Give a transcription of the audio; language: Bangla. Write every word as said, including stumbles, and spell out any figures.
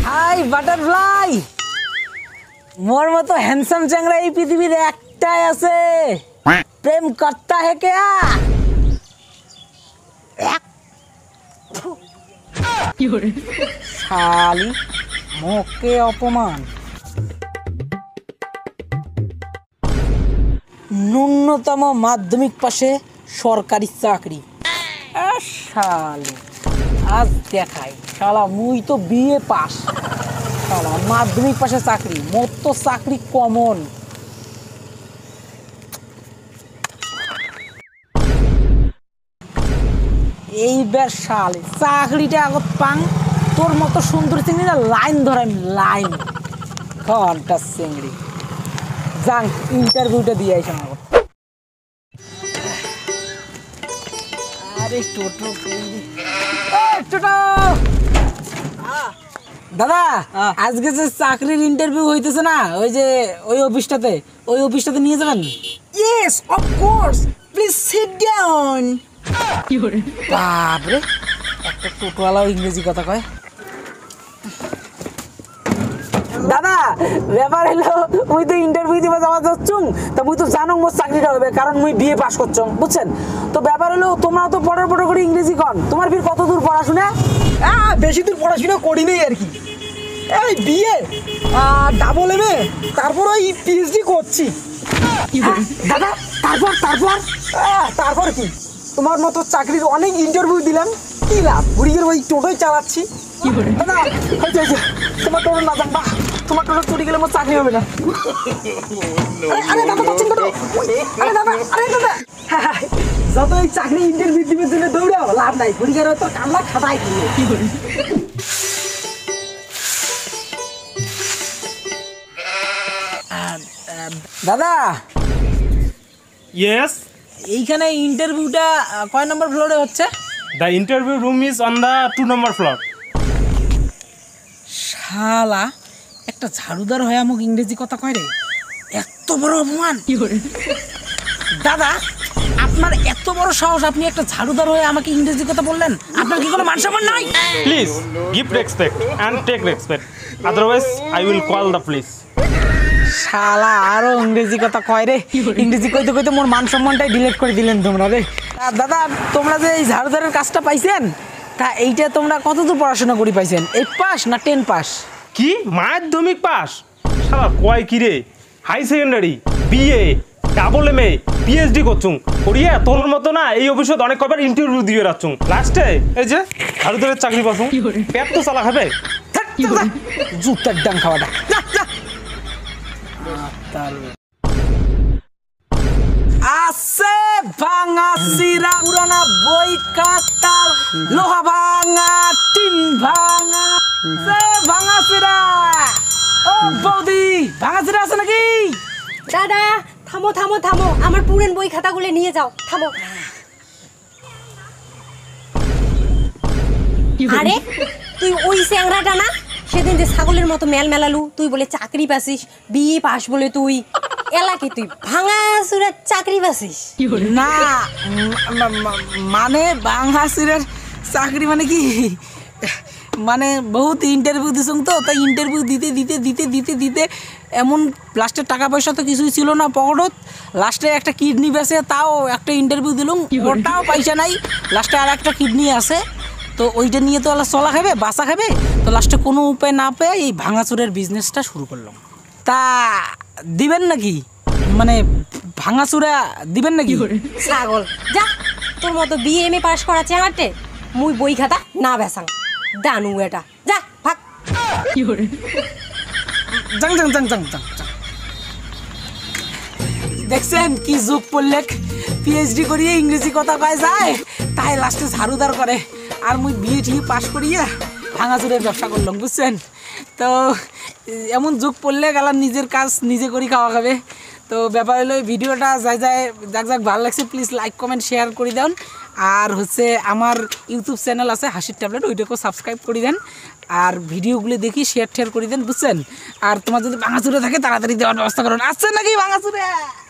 হাই বাটারফ্লাই, মোর মতো হ্যান্ডসাম চ্যাংরা এই পৃথিবীর একটাই আছে। প্রেম করতা হে কেয়া? শালি মোকে অপমান। ন্যূনতম মাধ্যমিক পাশে সরকারি চাকরি। শালি আজ দেখাই শালা মুই তো বিএ পাস, শালা মাধ্যমিক পাশে চাকরি, মোর তো চাকরি কমন। এইবার শালি চাকরিটা আগত পাং, তোর মতো সুন্দর চিংড়ি না লাইন ধরাই লাইন ঘন্টা চিংড়ি। যাং ইন্টারভিউটা দিয়ে আইস আমার। আরে টোটো টোটো দাদা, আজকে যে চাকরির ইন্টারভিউ হইতেছে না, ওই যে ওই অফিসটাতে, ওই অফিসটাতে নিয়ে যাবেন? Yes of course, please sit down. বাপরে, একটা টোটোওয়ালাও ইংরেজি কথা কয়। দাদা ব্যাপার হলো মুই তো ইন্টারভিউ দিবা যাওয়া যাচ্ছুম, তা মুই তো জানো মোর চাকরিটা হবে, কারণ মুই বিএ পাস করছং, বুঝছেন? তো ব্যাপার হলো তোমরা তো পড়ার পড়া করে ইংরেজি কন, তোমার ফির কত দূর পড়াশোনা? আহ বেশি দূর পড়াশোনা করি নাই আর কি, এই বিএ ডাবল এম এ, তারপর ওই পিএইচডি করছি। দাদা তারপর তারপর তারপর কি, তোমার মতো চাকরির অনেক ইন্টারভিউ দিলাম, কি লাভ, বুড়িগের ওই টোটোই চালাচ্ছি। দাদা হয়েছে হয়েছে, তোমার টোটো না যান, বাহ তোমার টোটো চুরি গেলে আমার চাকরি হবে না। আরে দাদা পাচ্ছেন টোটো, আরে দাদা, আরে দাদা যত এই চাকরি ইন্টারভিউ দিবের জন্য দৌড়াও লাভ নাই, বুড়িগের তো কামলা খাটাই কি করে। দাদা Yes, এইখানে ইন্টারভিউটা কয় নম্বর ফ্লোরে হচ্ছে? the interview room is on the two number floor. শালা একটা ঝাড়ুদার হয়ে আমাকে ইংরেজি কথা কয় রে, এত বড় অপমান। দাদা আপনার এত বড় সাহস, আপনি একটা ঝাড়ুদার হয়ে আমাকে ইংরেজি কথা বললেন? আপনার কি কোনো মান সম্মান নাই? Please give respect and take respect. Otherwise, I will call the police. শালা আরো ইংরেজি কথা কয় রে, ইংরেজি কইতে কইতে মোর মান সম্মানটাই ডিলিট করে দিলেন তোমরা রে। দাদা তোমরা যে এই ঝাড়ুদারের কাজটা পাইছেন, তা এইটা তোমরা কতদূর পড়াশোনা করি পাইছেন? এইট পাস না টেন পাস? কি মাধ্যমিক পাস? শালা কয় কি রে, high secondary, BA, double M A, PhD করছুম করিয়া তোর মতো না এই অফিসত অনেক কবার ইন্টারভিউ দিয়ে রাখছুম, লাস্টে এই যে ঝাড়ুদারের চাকরি পাচ্ছুম। পেট তো চালা খাবে, জুতার ডাং খাওয়াটা। আছে ভাঙা সিরা, পুরানা বই খাতা, লোহা ভাঙা, টিন ভাঙা, ভাঙা সিরা। ও বৌদি, ভাঙা সিরা আছে নাকি? দাদা থামো থামো থামো, আমার পুরান বই খাতাগুলো নিয়ে যাও, থামো। আরে তুই ওই স্যাংরাটা না, সেদিন যে ছাগলের মতো মেল মেলালু, তুই বলে চাকরি পাসিস, বিএ পাস বলে তুই এলাকি তুই ভাঙা সুরের চাকরি পাসিস? না মানে ভাঙা সুরের চাকরি মানে কি, মানে বহুত ইন্টারভিউ দিছুম তো, তাই ইন্টারভিউ দিতে দিতে দিতে দিতে দিতে এমন লাস্টে টাকা পয়সা তো কিছুই ছিল না পকেটত, লাস্টে একটা কিডনি বেঁচে তাও একটা ইন্টারভিউ দিলুম, ওটাও পয়সা নাই, লাস্টে আর একটা কিডনি আছে, তো ওইটা নিয়ে তো চলা খাবে, বাসা খাবে, তো লাস্টে কোনো উপায় না পেয়ে এই ভাঙাচুরের বিজনেসটা শুরু করলাম। তা দিবেন নাকি, মানে ভাঙাচুরা দিবেন নাকি? ছাগল যা, তোর মতো বিএ এম এ পাস করা চেঙাটে মুই বই খাতা না বেসাং, দানু এটা যা ভাগ। যাং যাং যাং যাং যাং। দেখছেন কি যুগ পড়লে, পিএইচডি করিয়ে ইংরেজি কথা কয় যায়, তাই লাস্টে ঝাড়ুদার করে, আর মুই বিএ টি পাস করিয়া ভাঙাচুরের ব্যবসা করলাম, বুঝছেন? তো এমন যুগ পড়লে গেলাম নিজের কাজ নিজে করি খাওয়া খাবে। তো ব্যাপার হলো ভিডিওটা যাই যায় যাক যাক ভালো লাগছে, প্লিজ লাইক কমেন্ট শেয়ার করে দেন, আর হচ্ছে আমার ইউটিউব চ্যানেল আছে হাসির ট্যাবলেট, ওইটাকেও সাবস্ক্রাইব করে দেন, আর ভিডিওগুলো দেখি শেয়ার টেয়ার করে দেন, বুঝছেন? আর তোমার যদি ভাঙাচুরে থাকে তাড়াতাড়ি দেওয়ার ব্যবস্থা করুন। আসছে নাকি ভাঙাচুরে?